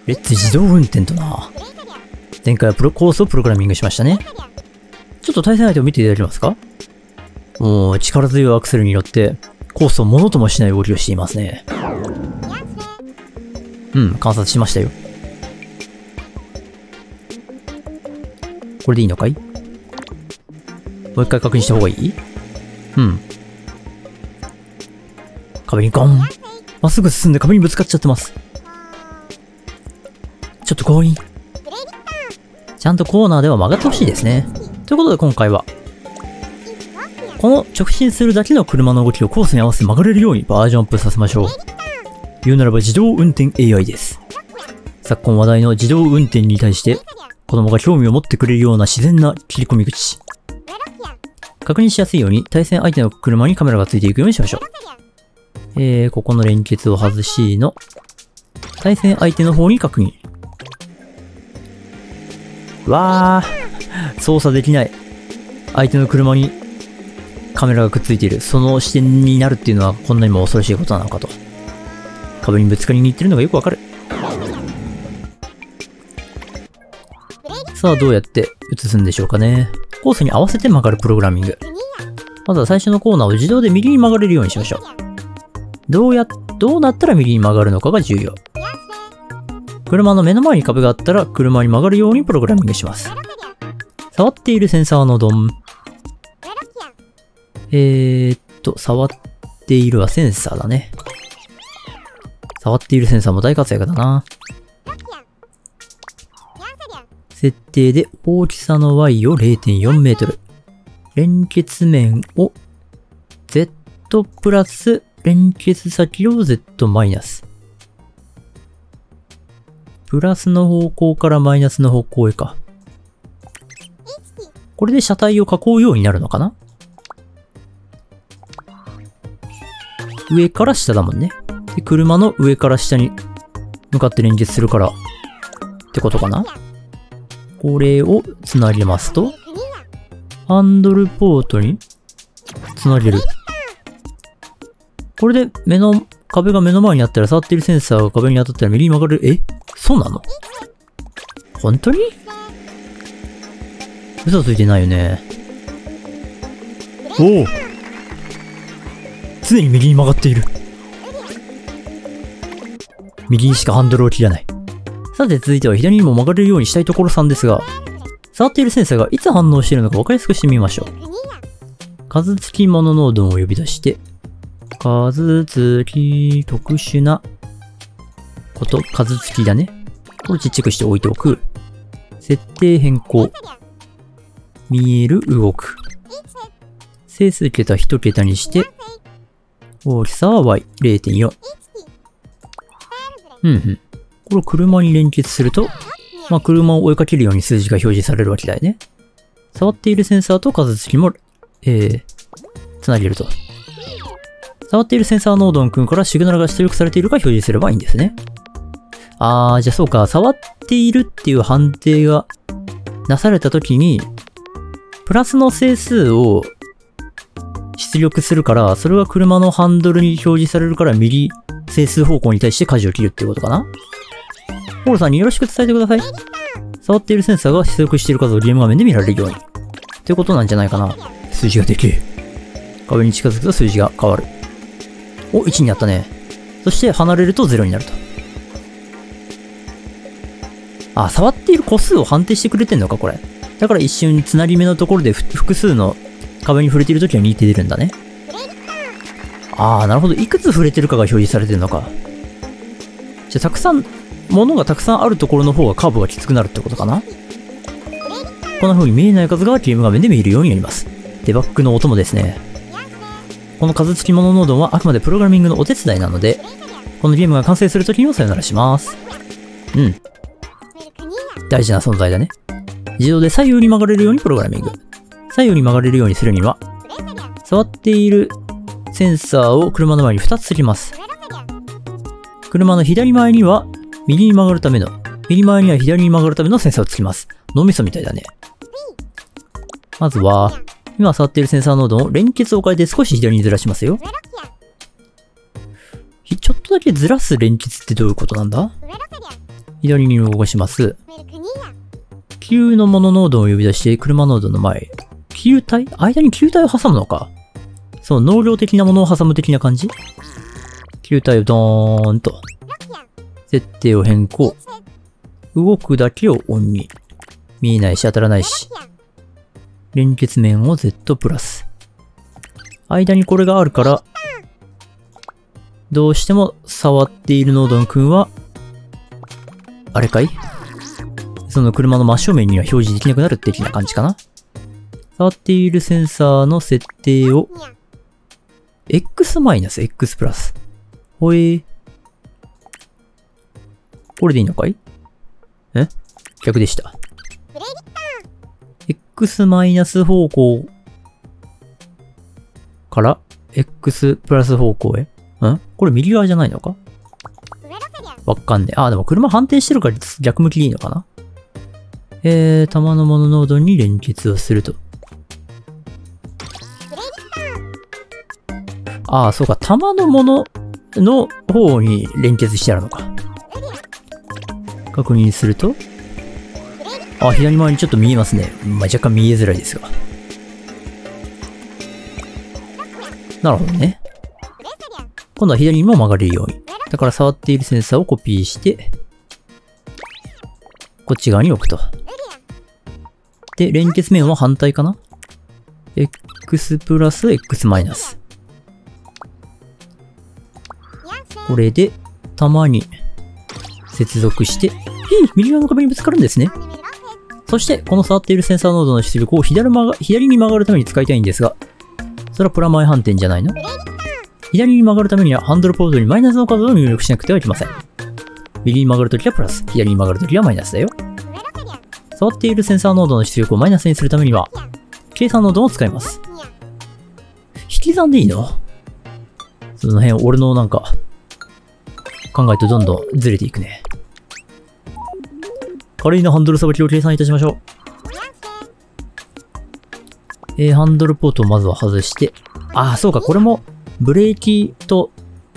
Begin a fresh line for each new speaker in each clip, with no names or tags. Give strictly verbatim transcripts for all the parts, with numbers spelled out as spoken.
レッツ自動運転とな。前回はプロコースをプログラミングしましたね。ちょっと対戦相手を見ていただけますか？もう力強いアクセルによってコースをものともしない動きをしていますね。うん、観察しましたよ。これでいいのかい？もう一回確認した方がいい？うん。壁にゴン。まっすぐ進んで壁にぶつかっちゃってます。ちょっと強引。ちゃんとコーナーでは曲がってほしいですね。ということで今回は、この直進するだけの車の動きをコースに合わせて曲がれるようにバージョンアップさせましょう。言うならば自動運転 エーアイ です。昨今話題の自動運転に対して子供が興味を持ってくれるような自然な切り込み口。確認しやすいように対戦相手の車にカメラがついていくようにしましょう。えー、ここの連結を外しの対戦相手の方に確認。わー、操作できない。相手の車にカメラがくっついている。その視点になるっていうのはこんなにも恐ろしいことなのかと。壁にぶつかりに行ってるのがよくわかる。さあ、どうやって映すんでしょうかね。コースに合わせて曲がるプログラミング。まずは最初のコーナーを自動で右に曲がれるようにしましょう。どうや、どうなったら右に曲がるのかが重要。車の目の前に壁があったら車に曲がるようにプログラミングします。触っているセンサーのドン。えーっと、触っているはセンサーだね。触っているセンサーも大活躍だな。設定で大きさの ワイ を れいてんよんメートル。連結面を Z プラス連結先を Z マイナス。プラスの方向からマイナスの方向へか。これで車体を囲うようになるのかな？上から下だもんね。で、車の上から下に向かって連結するからってことかな？これをつなげますと、ハンドルポートにつなげる。これで目の、壁が目の前にあったら触っているセンサーが壁に当たったら右に曲がる。え？そうなの？本当に？嘘ついてないよね。おお！常に右に曲がっている。右にしかハンドルを切らない。さて続いては左にも曲がれるようにしたいところさんですが、触っているセンサーがいつ反応しているのか分かりやすくしてみましょう。数付きモノノードを呼び出して、数付き特殊なこと、数付きだね。これちっちゃくして置いておく。設定変更。見える動く。整数桁いち桁にして、大きさは ワイれいてんよん。うんうん。これを車に連結すると、まあ、車を追いかけるように数字が表示されるわけだよね。触っているセンサーと数付きも、えー、つなげると。触っているセンサーノードン君からシグナルが出力されているか表示すればいいんですね。あー、じゃあそうか、触っているっていう判定がなされたときに、プラスの整数を出力するから、それが車のハンドルに表示されるから右整数方向に対して舵を切るっていうことかな？ポールさんによろしく伝えてください。触っているセンサーが出力している数をゲーム画面で見られるように。っていうことなんじゃないかな。数字がでけえ。壁に近づくと数字が変わる。お、いちになったね。そして離れるとゼロになると。あ、触っている個数を判定してくれてんのか、これ。だから一瞬つなぎ目のところで複数の壁に触れているときはにって出るんだね。あー、なるほど。いくつ触れてるかが表示されてるのか。じゃあ、たくさん、物がたくさんあるところの方がカーブがきつくなるってことかな？こんな風に見えない数がゲーム画面で見えるようになります。デバッグのお供ですね。この数付きモノノードはあくまでプログラミングのお手伝いなので、このゲームが完成するときにもさよならします。うん。大事な存在だね。自動で左右に曲がれるようにプログラミング。左右に曲がれるようにするには、触っているセンサーを車の前にふたつつけます。車の左前には右に曲がるための、右前には左に曲がるためのセンサーをつけます。脳みそみたいだね。まずは、今触っているセンサーノードを連結を変えて少し左にずらしますよ。ちょっとだけずらす連結ってどういうことなんだ？ 左に動かします。気流のモノノードを呼び出して、車ノードの前。気流体？間に気流体を挟むのか。そう、能量的なものを挟む的な感じ？気流体をドーンと。設定を変更。動くだけをオンに。見えないし当たらないし。連結面を Z プラス。間にこれがあるから、どうしても触っているノードンくんは、あれかい？その車の真正面には表示できなくなる的な感じかな。触っているセンサーの設定を、X マイナス X プラス。ほえー。これでいいのかい？え？逆でした。X マイナス方向から X プラス方向へ。ん？これ右側じゃないのか？わかんねえ。あ、でも車反転してるから逆向きでいいのかな？えー、玉のモノノードに連結をすると。ああ、そうか。玉のものの方に連結してあるのか。確認すると。あ、左回りにちょっと見えますね。まあ、若干見えづらいですが。なるほどね。今度は左にも曲がれるように。だから触っているセンサーをコピーして、こっち側に置くと。で、連結面は反対かな？ X プラス X マイナス。これで、玉に接続して、へい！右側の壁にぶつかるんですね。そして、この触っているセンサーノードの出力を 左, 曲が左に曲がるために使いたいんですが、それはプラマイ反転じゃないの？左に曲がるためにはハンドルポートにマイナスの数を入力しなくてはいけません。右に曲がるときはプラス、左に曲がるときはマイナスだよ。触っているセンサーノードの出力をマイナスにするためには、計算ノードを使います。引き算でいいの？その辺、俺のなんか、考えとどんどんずれていくね。軽いなハンドルさばきを計算いたしましょう。えー、ハンドルポートをまずは外して、ああ、そうか、これも、ブレーキと、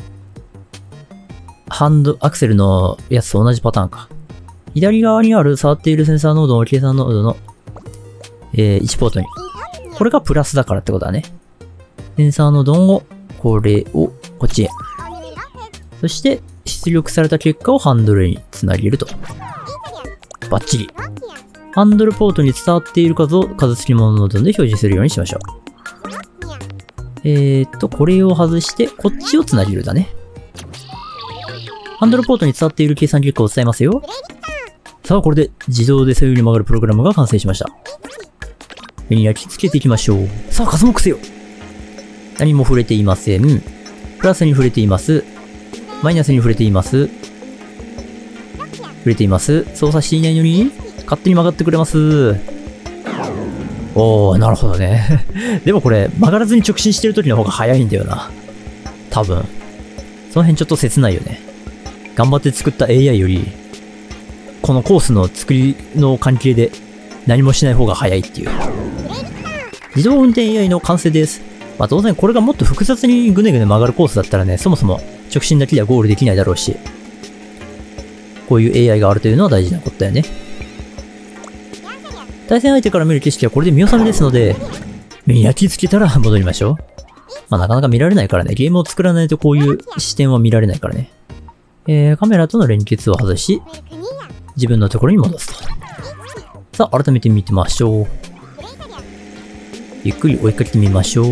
ハンド、アクセルのやつと同じパターンか。左側にある触っているセンサーノードの計算ノードの、えー、いちポートに。これがプラスだからってことだね。センサーノードを、これを、こっちへ。そして、出力された結果をハンドルにつなげると。バッチリ。ハンドルポートに伝わっている数を数付きモノノードで表示するようにしましょう。えーっと、これを外して、こっちをつなげるだね。ハンドルポートに伝わっている計算結果を伝えますよ。さあ、これで自動で左右に曲がるプログラムが完成しました。目に焼き付けていきましょう。さあ、加速せよ。何も触れていません。プラスに触れています。マイナスに触れています。触れています。操作していないのに、勝手に曲がってくれます。おー、なるほどね。でもこれ、曲がらずに直進してる時の方が早いんだよな。多分。その辺ちょっと切ないよね。頑張って作った エーアイ より、このコースの作りの関係で何もしない方が早いっていう。自動運転 エーアイ の完成です。まあ当然これがもっと複雑にぐねぐね曲がるコースだったらね、そもそも直進だけではゴールできないだろうし、こういう エーアイ があるというのは大事なことだよね。対戦相手から見る景色はこれで見納めですので、目に焼き付けたら戻りましょう。まあなかなか見られないからね、ゲームを作らないとこういう視点は見られないからね。えー、カメラとの連結を外し、自分のところに戻すと。さあ、改めて見てみましょう。ゆっくり追いかけてみましょう。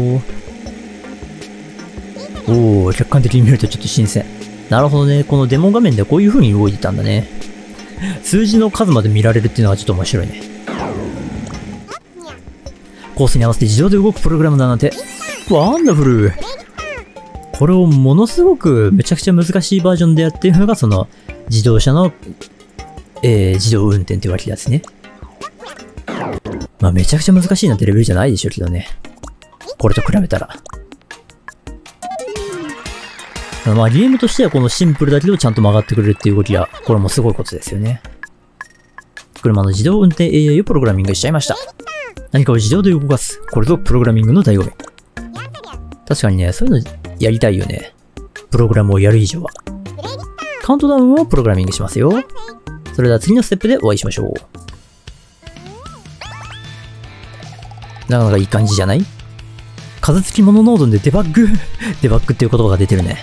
おー、客観的に見るとちょっと新鮮。なるほどね。このデモ画面でこういう風に動いてたんだね。数字の数まで見られるっていうのはちょっと面白いね。コースに合わせて自動で動くプログラムだなんて、ワンダフル。これをものすごくめちゃくちゃ難しいバージョンでやっているのがその自動車の、えー、自動運転ってわけですね。まあめちゃくちゃ難しいなんてレベルじゃないでしょうけどね。これと比べたら。まあゲームとしてはこのシンプルだけどちゃんと曲がってくれるっていう動きが、これもすごいことですよね。車の自動運転 エーアイ をプログラミングしちゃいました。何かを自動で動かす。これぞプログラミングの醍醐味。確かにね、そういうのやりたいよね。プログラムをやる以上は。カウントダウンをプログラミングしますよ。 それでは次のステップでお会いしましょう。なかなかいい感じじゃない？数付きモノノードでデバッグデバッグっていう言葉が出てるね。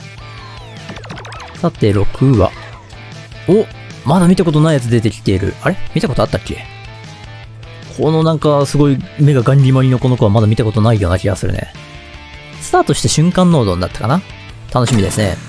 さて、ろくは。お、まだ見たことないやつ出てきている。あれ見たことあったっけ？このなんかすごい目がガンリマリのこの子はまだ見たことないような気がするね。スタートして瞬間ノードになったかな？楽しみですね。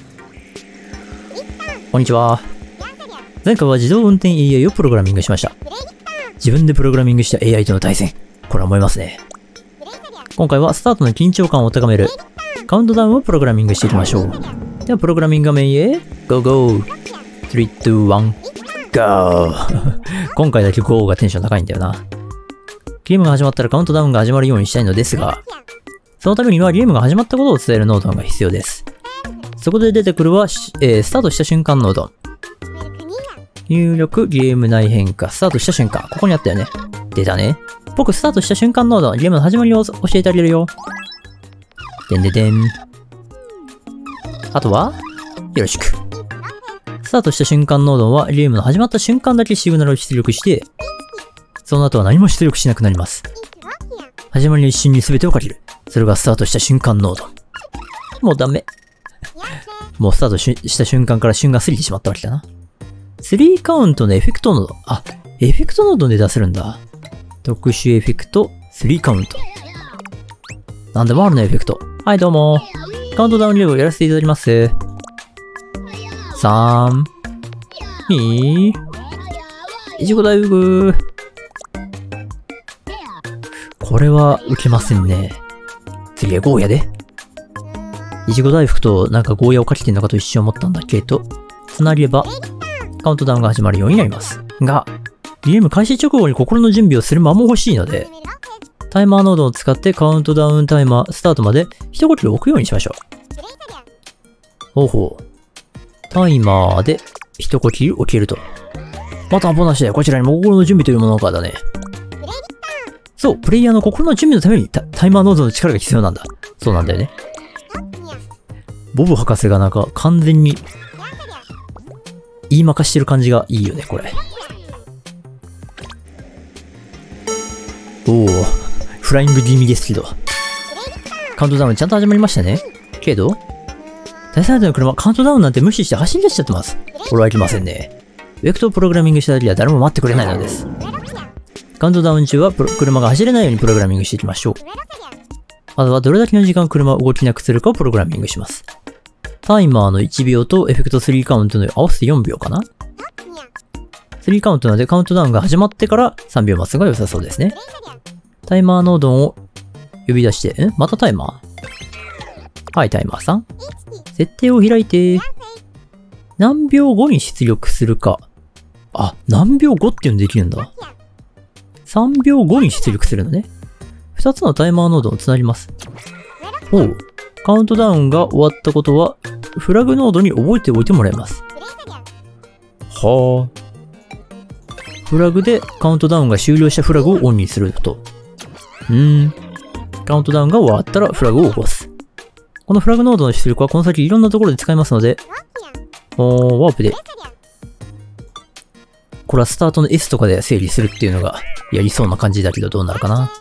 こんにちは。前回は自動運転 エーアイ をプログラミングしました。自分でプログラミングした エーアイ との対戦。これは思いますね。今回はスタートの緊張感を高めるカウントダウンをプログラミングしていきましょう。ではプログラミング画面へ ゴーゴー スリー、ツー、ワン ゴー今回だけ ゴー がテンション高いんだよな。ゲームが始まったらカウントダウンが始まるようにしたいのですが、そのためにはゲームが始まったことを伝えるノードが必要です。そこで出てくるは、えー、スタートした瞬間ノード。入力、ゲーム内変化、スタートした瞬間。ここにあったよね。出たね。僕、スタートした瞬間ノード、ゲームの始まりを教えてあげるよ。でんででん。あとは、よろしく。スタートした瞬間ノードは、ゲームの始まった瞬間だけシグナルを出力して、その後は何も出力しなくなります。始まりの一瞬に全てをかける。それがスタートした瞬間ノード。もうダメ。もうスタートしした瞬間から瞬が過ぎてしまったわけだな。スリーカウントのエフェクトノード。あ、エフェクトノードで出せるんだ。特殊エフェクト、スリーカウント。なんでもあるね、エフェクト。はい、どうも。カウントダウンレベルをやらせていただきます。さん、に、いちご大福。これは受けませんね。次はゴーヤで。いちご大福となんかゴーヤをかけてんのかと一瞬思ったんだけど、つなげばカウントダウンが始まるようになります。が、ゲーム開始直後に心の準備をする間も欲しいので、タイマーノードを使ってカウントダウンタイマースタートまで一呼吸置くようにしましょう。ほうほう。タイマーで一呼吸置けると。またアポなしでこちらにも心の準備というものがだね。そう、プレイヤーの心の準備のために タ, タイマーノードの力が必要なんだ。そうなんだよね。ボブ博士がなんか完全に言いまかしてる感じがいいよね、これ。おお、フライングディミですけど。カウントダウンちゃんと始まりましたね。けど、大サイズの車、カウントダウンなんて無視して走り出しちゃってます。これはいけませんね。ウェクトをプログラミングした時は誰も待ってくれないのです。カウントダウン中はプロ車が走れないようにプログラミングしていきましょう。まずはどれだけの時間車を動きなくするかをプログラミングします。タイマーのいちびょうとエフェクトスリーカウントの合わせてよんびょうかな。スリーカウントなのでカウントダウンが始まってからさんびょう待つのが良さそうですね。タイマーノードを呼び出して、んまたタイマーはい、タイマーさん。設定を開いて、何秒後に出力するか。あ、何秒後っていうのできるんだ。さんびょうごに出力するのね。ふたつのタイマーノードをつなぎます。おう。カウントダウンが終わったことは、フラグノードに覚えておいてもらいます。はあ。フラグでカウントダウンが終了したフラグをオンにすると。うーん。カウントダウンが終わったらフラグを起こす。このフラグノードの出力はこの先いろんなところで使えますので、おー、ワープで。これはスタートの エス とかで整理するっていうのがやりそうな感じだけどどうなるかな。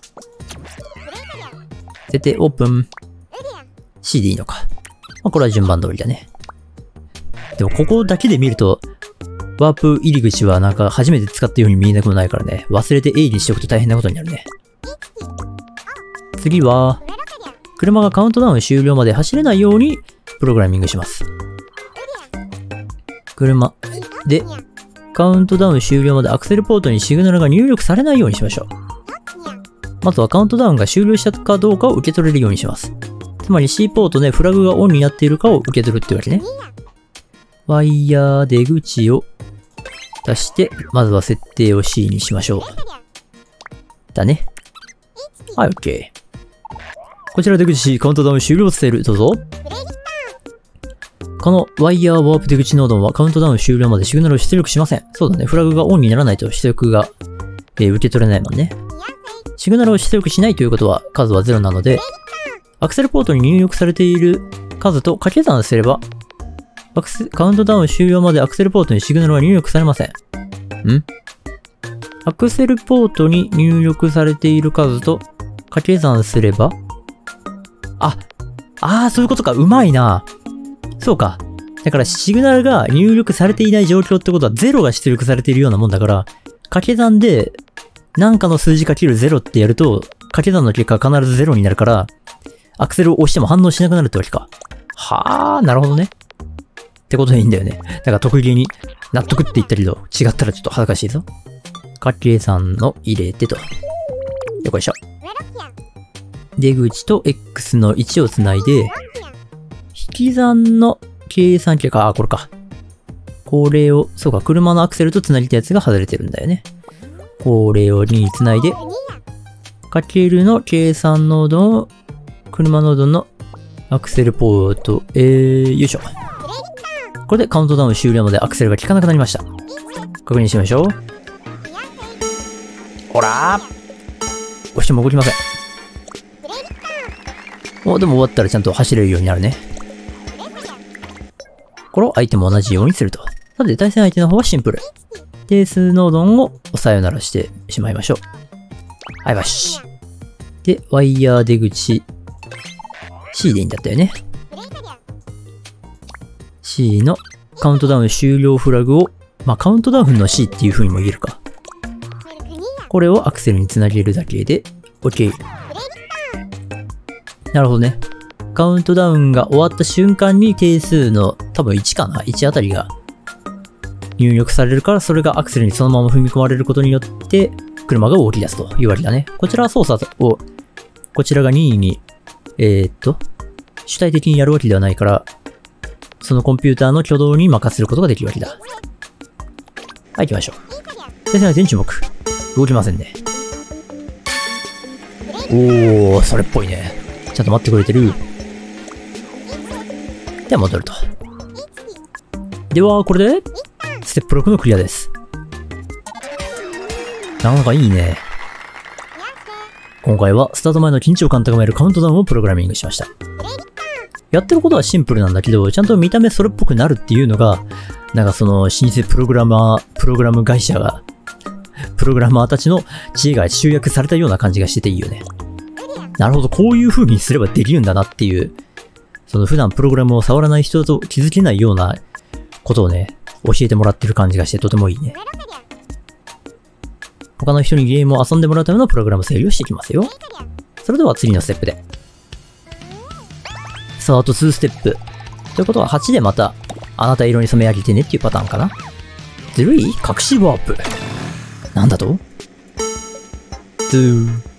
設定オープン。C でいいのか。まあ、これは順番通りだね。でもここだけで見ると、ワープ入り口はなんか初めて使ったように見えなくもないからね。忘れて A にしておくと大変なことになるね。次は、車がカウントダウン終了まで走れないようにプログラミングします。車で、カウントダウン終了までアクセルポートにシグナルが入力されないようにしましょう。まずはカウントダウンが終了したかどうかを受け取れるようにします。つまり C ポートでフラグがオンになっているかを受け取るってわけね。ワイヤー出口を出して、まずは設定を C にしましょう。だね。はい、OK。こちら出口 C、カウントダウン終了を伝える。どうぞ。このワイヤーワープ出口ノードはカウントダウン終了までシグナルを出力しません。そうだね。フラグがオンにならないと出力が、えー、受け取れないもんね。シグナルを出力しないということは数はゼロなので、アクセルポートに入力されている数と掛け算すれば、 アクセカウントダウン終了までアクセルポートにシグナルは入力されません。んアクセルポートに入力されている数と掛け算すれば、あ、ああ、そういうことか。うまいな。そうか。だからシグナルが入力されていない状況ってことはゼロが出力されているようなもんだから、掛け算で何かの数字かけるゼロってやると、掛け算の結果は必ずゼロになるから、アクセルを押しても反応しなくなるってわけか。はあ、なるほどね。ってことでいいんだよね。だから得意げに納得って言ったけど、違ったらちょっと恥ずかしいぞ。掛け算の入れてと。よいしょ。出口と X のいちをつないで、引き算の計算機か、あ、これか。これを、そうか、車のアクセルとつなぎたやつが外れてるんだよね。これをににつないで、かけるの計算ノードの、車ノードのアクセルポート、えー、よいしょ。これでカウントダウン終了までアクセルが効かなくなりました。確認しましょう。ほらー押しても動きません。お、でも終わったらちゃんと走れるようになるね。これを相手も同じようにすると。なので対戦相手の方はシンプル。定数ノードンをさよならしてしまいましょう。はい、ばし。で、ワイヤー出口 C でいいんだったよね。C のカウントダウン終了フラグを、まあ、カウントダウンの C っていう風にも言えるか。これをアクセルにつなげるだけで OK。なるほどね。カウントダウンが終わった瞬間に定数の多分いちかな ?いち あたりが入力されるから、それがアクセルにそのまま踏み込まれることによって車が動き出すというわけだね。こちらは操作を、こちらが任意に、えー、っと、主体的にやるわけではないから、そのコンピューターの挙動に任せることができるわけだ。はい、行きましょう。先生の手に注目。動きませんね。おー、それっぽいね。ちゃんと待ってくれてる。では戻ると。では、これで、ステップろくのクリアです。なかなかいいね。今回はスタート前の緊張感高めるカウントダウンをプログラミングしました。やってることはシンプルなんだけど、ちゃんと見た目それっぽくなるっていうのが、なんかその、老舗プログラマー、プログラム会社が、プログラマーたちの知恵が集約されたような感じがしてていいよね。なるほど、こういう風にすればできるんだなっていう、その普段プログラムを触らない人だと気づけないようなことをね、教えてもらってる感じがしてとてもいいね。他の人にゲームを遊んでもらうためのプログラム整理をしていきますよ。それでは次のステップで。さあ、あとにステップ。ということははちでまた、あなた色に染め上げてねっていうパターンかな。ずるい？隠しワープ。なんだと ?に、いち、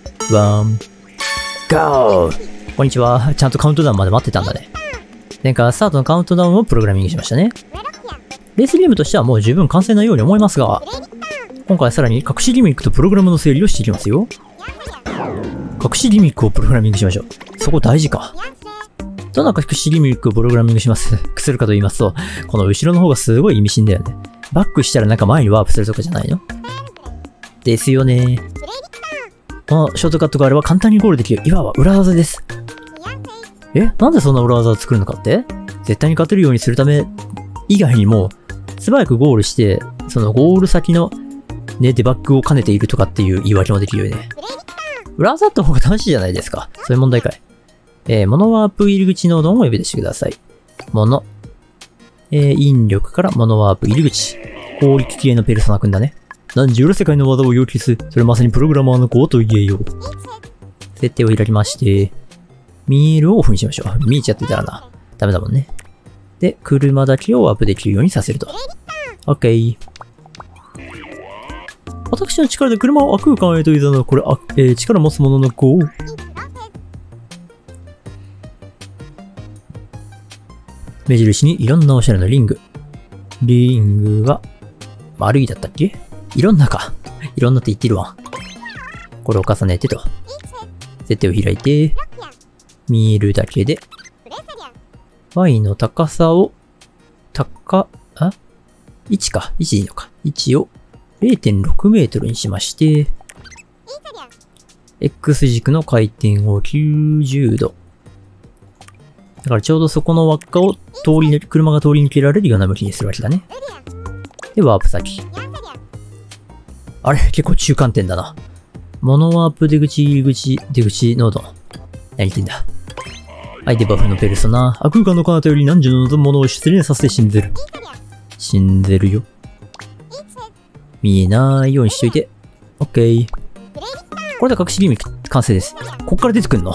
ゴー！こんにちは。ちゃんとカウントダウンまで待ってたんだね。前回はスタートのカウントダウンをプログラミングしましたね。レースゲームとしてはもう十分完成なように思いますが、今回はさらに隠しギミックとプログラムの整理をしていきますよ。隠しギミックをプログラミングしましょう。そこ大事か。どんな隠しギミックをプログラミングします、するかと言いますと、この後ろの方がすごい意味深だよね。バックしたらなんか前にワープするとかじゃないの？ですよね。このショートカットがあれば簡単にゴールできる。いわば裏技です。え？なんでそんな裏技を作るのかって？絶対に勝てるようにするため以外にも、素早くゴールして、そのゴール先のね、デバッグを兼ねているとかっていう言い訳もできるよね。裏技って方が楽しいじゃないですか。そういう問題かい。えー、モノワープ入り口ノードを呼び出してください。モノ。えー、引力からモノワープ入り口。攻撃系のペルソナ君だね。何時裏世界の技を要求する。それまさにプログラマーの子と言えよう。設定を開きまして、見えるをオフにしましょう。見えちゃってたらな。ダメだもんね。で、車だけをワープできるようにさせると。OK。私の力で車を悪空間へと誘うのは、これ、あ、えー、力持つ者の子。目印にいろんなおしゃれなリング。リングが、丸いだったっけ？いろんなか。いろんなって言ってるわ。これを重ねてと。設定を開いて、見えるだけで、Y の高さを、高、あ ?いち か。いちでいいのか。いちを れいてんろくメートルにしまして、X 軸の回転をきゅうじゅうど。 だからちょうどそこの輪っかを通り抜け、車が通り抜けられるような向きにするわけだね。で、ワープ先。あれ結構中間点だな。モノワープ出口、入り口、出口、ノード。何言ってんだ。はい、デバフのペルソナ。あ、空間の彼方より何十のものを失礼させて死んでる。死んでるよ。見えないようにしといて。オッケー。これで隠しギミック完成です。こっから出てくんの。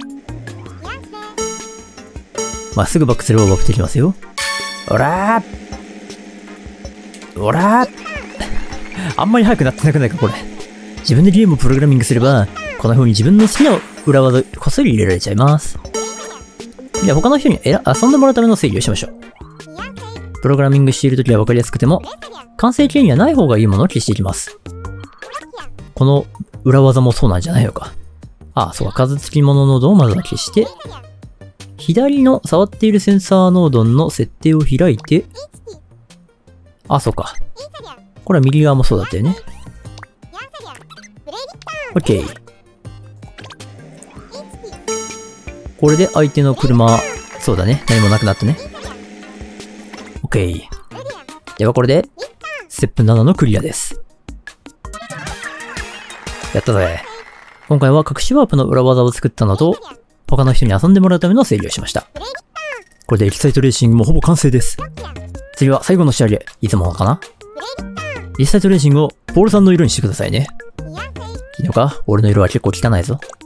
まあ、すぐバックすればバックできますよ。おらーおらーあんまり速くなってなくないか、これ。自分でゲームをプログラミングすれば、こんな風に自分の好きな裏技こっそり入れられちゃいます。では他の人にえら遊んでもらうための整理をしましょう。プログラミングしているときは分かりやすくても、完成形にはない方がいいものを消していきます。この裏技もそうなんじゃないのか。ああ、そうか。数付き物ノードをまずは消して、左の触っているセンサーノードの設定を開いて、あ、そうか。これは右側もそうだったよね。OK。これで相手の車、そうだね。何もなくなったね。OK。ではこれで、ステップななのクリアです。やったぜ。今回は隠しワープの裏技を作ったのと、他の人に遊んでもらうための整理をしました。これでエキサイトレーシングもほぼ完成です。次は最後の仕上げ。いつものかな？エキサイトレーシングをポールさんの色にしてくださいね。いいのか？俺の色は結構汚いぞ。